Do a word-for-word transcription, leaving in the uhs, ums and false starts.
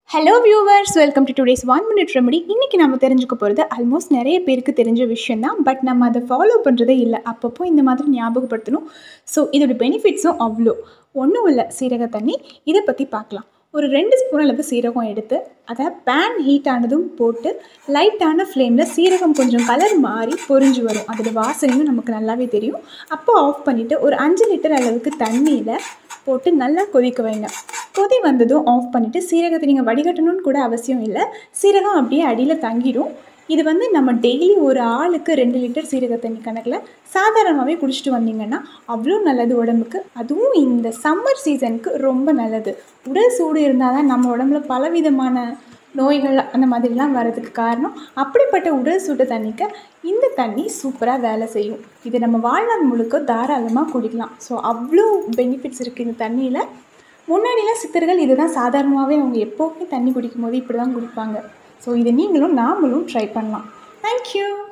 Hello viewers, welcome to today's one minute remedy. இன்றைக்கி நம்ம தெரிஞ்சுக்க போகிறது ஆல்மோஸ்ட் நிறைய பேருக்கு தெரிஞ்ச விஷயம் தான். பட் நம்ம அதை ஃபாலோ பண்ணுறதே இல்லை. அப்பப்போ இந்த மாதிரி ஞாபகப்படுத்தணும். ஸோ இதோட பெனிஃபிட்ஸும் அவ்வளோ ஒன்றும் இல்லை. சீரக தண்ணி இதை பற்றி பார்க்கலாம். ஒரு ரெண்டு ஸ்பூன் அளவு சீரகம் எடுத்து அதை பேன் ஹீட் ஆனதும் போட்டு லைட்டான ஃப்ளேமில் சீரகம் கொஞ்சம் கலர் மாறி பொரிஞ்சு வரும். அதோட வாசனையும் நமக்கு நல்லாவே தெரியும். அப்போ ஆஃப் பண்ணிவிட்டு ஒரு அஞ்சு லிட்டர் அளவுக்கு தண்ணியில் போட்டு நல்லா கொதிக்க வைங்க. கொதி வந்ததும் ஆஃப் பண்ணிவிட்டு சீரகத்தை நீங்கள் வடிகட்டணும்னு கூட அவசியம் இல்லை. சீரகம் அப்படியே அடியில் தங்கிடும். இது வந்து நம்ம டெய்லி ஒரு ஆளுக்கு ரெண்டு லிட்டர் சீரக தண்ணி கணக்கில் சாதாரணமாகவே குடிச்சிட்டு வந்தீங்கன்னா அவ்வளோ நல்லது உடம்புக்கு. அதுவும் இந்த சம்மர் சீசனுக்கு ரொம்ப நல்லது. உடல் சூடு இருந்தால் தான் நம்ம உடம்புல பலவிதமான நோய்கள் அந்த மாதிரிலாம் வர்றதுக்கு காரணம். அப்படிப்பட்ட உடல் சூட்டை தண்ணிக்க இந்த தண்ணி சூப்பராக வேலை செய்யும். இது நம்ம வாழ்நாள் முழுக்க தாராளமாக குடிக்கலாம். ஸோ அவ்வளோ பெனிஃபிட்ஸ் இருக்குது இந்த தண்ணியில். முன்னாடிலாம் சித்தர்கள் இதை தான் சாதாரணமாகவே அவங்க எப்போவுமே தண்ணி குடிக்கும் போது இப்படி தான் குடிப்பாங்க. ஸோ இதை நீங்களும் நாமளும் ட்ரை பண்ணலாம். தேங்க்யூ.